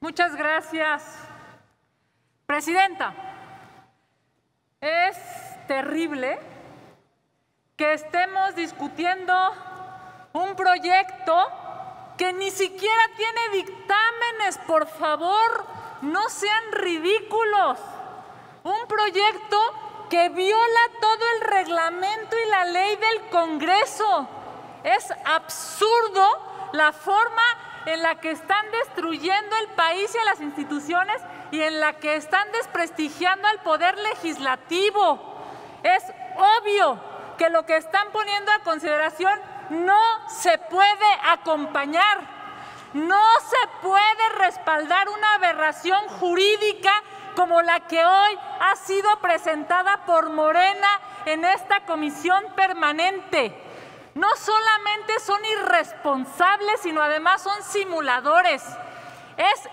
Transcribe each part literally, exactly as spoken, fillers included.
Muchas gracias, Presidenta. Es terrible que estemos discutiendo un proyecto que ni siquiera tiene dictámenes. Por favor, no sean ridículos. Un proyecto que viola todo el reglamento y la ley del Congreso. Es absurdo la forma en la que están destruyendo el país y a las instituciones y en la que están desprestigiando al poder legislativo. Es obvio que lo que están poniendo a consideración no se puede acompañar, no se puede respaldar una aberración jurídica como la que hoy ha sido presentada por Morena en esta comisión permanente. No solamente son irresponsables, sino además son simuladores. Es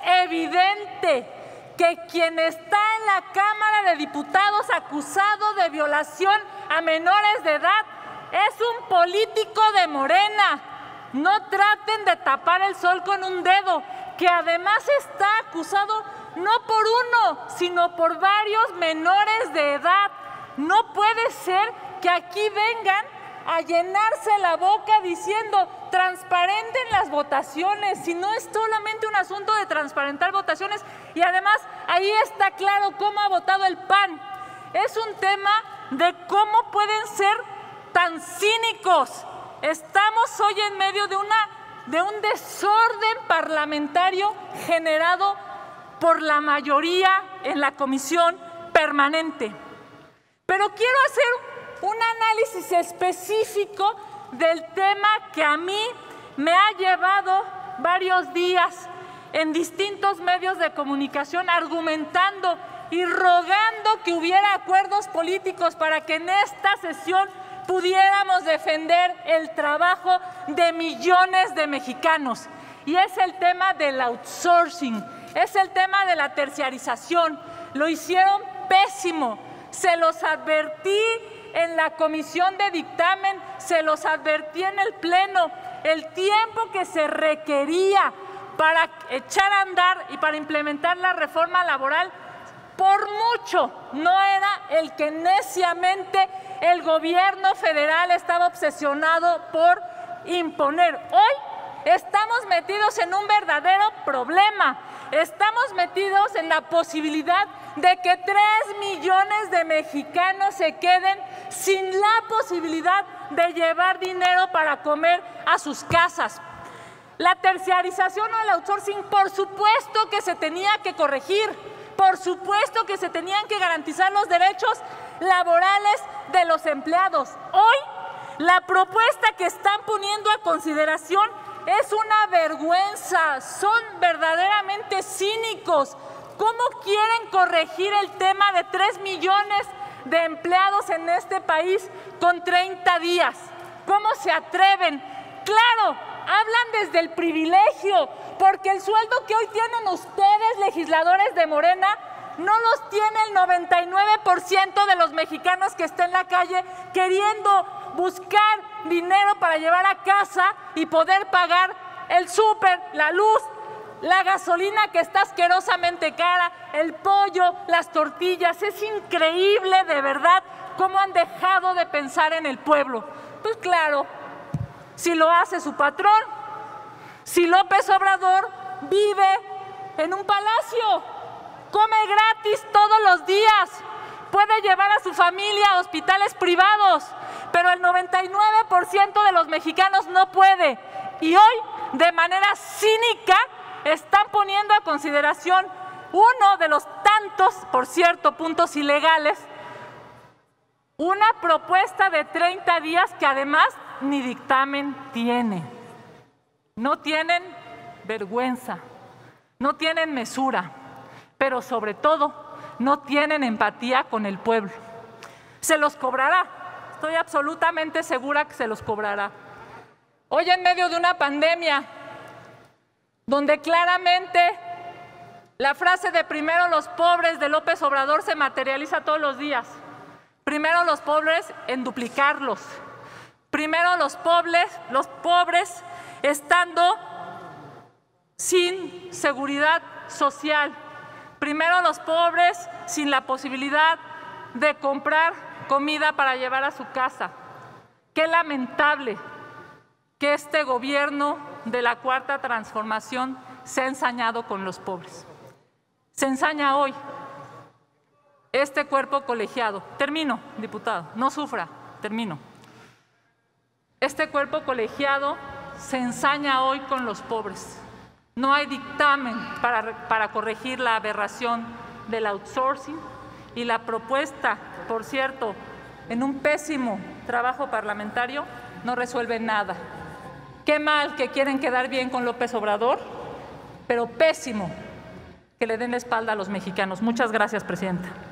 evidente que quien está en la Cámara de Diputados acusado de violación a menores de edad es un político de Morena. No traten de tapar el sol con un dedo, que además está acusado no por uno, sino por varios menores de edad. No puede ser que aquí vengan a llenarse la boca diciendo transparenten las votaciones, si no es solamente un asunto de transparentar votaciones. Y además ahí está claro cómo ha votado el P A N. Es un tema de cómo pueden ser tan cínicos. Estamos hoy en medio de, una, de un desorden parlamentario generado por la mayoría en la comisión permanente. Pero quiero hacer un análisis específico del tema que a mí me ha llevado varios días en distintos medios de comunicación argumentando y rogando que hubiera acuerdos políticos para que en esta sesión pudiéramos defender el trabajo de millones de mexicanos. Y es el tema del outsourcing, es el tema de la terciarización. Lo hicieron pésimo, se los advertí en la comisión de dictamen, se los advertí en el pleno. El tiempo que se requería para echar a andar y para implementar la reforma laboral, por mucho, no era el que neciamente el gobierno federal estaba obsesionado por imponer. Hoy estamos metidos en un verdadero problema. Estamos metidos en la posibilidad de que tres millones de mexicanos se queden sin la posibilidad de llevar dinero para comer a sus casas. La terciarización o el outsourcing, por supuesto que se tenía que corregir, por supuesto que se tenían que garantizar los derechos laborales de los empleados. Hoy, la propuesta que están poniendo a consideración es una vergüenza, son verdaderamente cínicos. ¿Cómo quieren corregir el tema de tres millones de empleados en este país con treinta días? ¿Cómo se atreven? Claro, hablan desde el privilegio, porque el sueldo que hoy tienen ustedes, legisladores de Morena, no los tiene el noventa y nueve por ciento de los mexicanos que está en la calle queriendo buscar dinero para llevar a casa y poder pagar el súper, la luz, la gasolina que está asquerosamente cara, el pollo, las tortillas. Es increíble de verdad cómo han dejado de pensar en el pueblo. Pues claro, si lo hace su patrón, si López Obrador vive en un palacio, come gratis todos los días, puede llevar a su familia a hospitales privados, pero el noventa y nueve por ciento de los mexicanos no puede. Y hoy, de manera cínica, están poniendo a consideración uno de los tantos, por cierto, puntos ilegales, una propuesta de treinta días que además ni dictamen tiene. No tienen vergüenza, no tienen mesura, pero sobre todo no tienen empatía con el pueblo. Se los cobrará, estoy absolutamente segura que se los cobrará. Hoy en medio de una pandemia, donde claramente la frase de primero los pobres de López Obrador se materializa todos los días. Primero los pobres en duplicarlos. Primero los pobres, los pobres estando sin seguridad social. Primero los pobres sin la posibilidad de comprar comida para llevar a su casa. Qué lamentable que este gobierno de la Cuarta Transformación se ha ensañado con los pobres. Se ensaña hoy este cuerpo colegiado. Termino, diputado, no sufra, termino. Este cuerpo colegiado se ensaña hoy con los pobres. No hay dictamen para, para corregir la aberración del outsourcing y la propuesta, por cierto, en un pésimo trabajo parlamentario, no resuelve nada. Qué mal que quieren quedar bien con López Obrador, pero pésimo que le den la espalda a los mexicanos. Muchas gracias, presidenta.